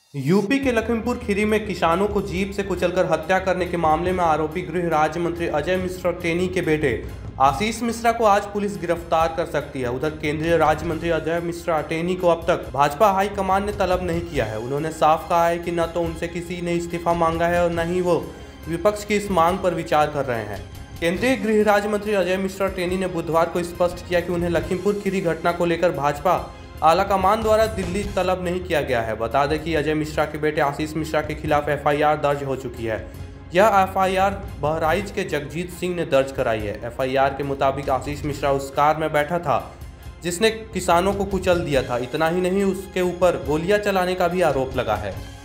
UP के लखीमपुर खीरी में किसानों को जीप से कुचलकर हत्या करने के मामले में आरोपी गृह राज्य मंत्री अजय मिश्रा टेनी के बेटे आशीष मिश्रा को आज पुलिस गिरफ्तार कर सकती है। उधर केंद्रीय राज्य मंत्री अजय मिश्रा टेनी को अब तक भाजपा हाईकमान ने तलब नहीं किया है। उन्होंने साफ कहा है कि न तो उनसे किसी ने इस्तीफा मांगा है और न ही वो विपक्ष की इस मांग पर विचार कर रहे हैं। केंद्रीय गृह राज्य मंत्री अजय मिश्रा टेनी ने बुधवार को स्पष्ट किया कि उन्हें लखीमपुर खीरी घटना को लेकर भाजपा आलाकमान द्वारा दिल्ली तलब नहीं किया गया है। बता दें कि अजय मिश्रा के बेटे आशीष मिश्रा के खिलाफ एफआईआर दर्ज हो चुकी है। यह एफआईआर बहराइच के जगजीत सिंह ने दर्ज कराई है। एफआईआर के मुताबिक आशीष मिश्रा उस कार में बैठा था जिसने किसानों को कुचल दिया था। इतना ही नहीं, उसके ऊपर गोलियां चलाने का भी आरोप लगा है।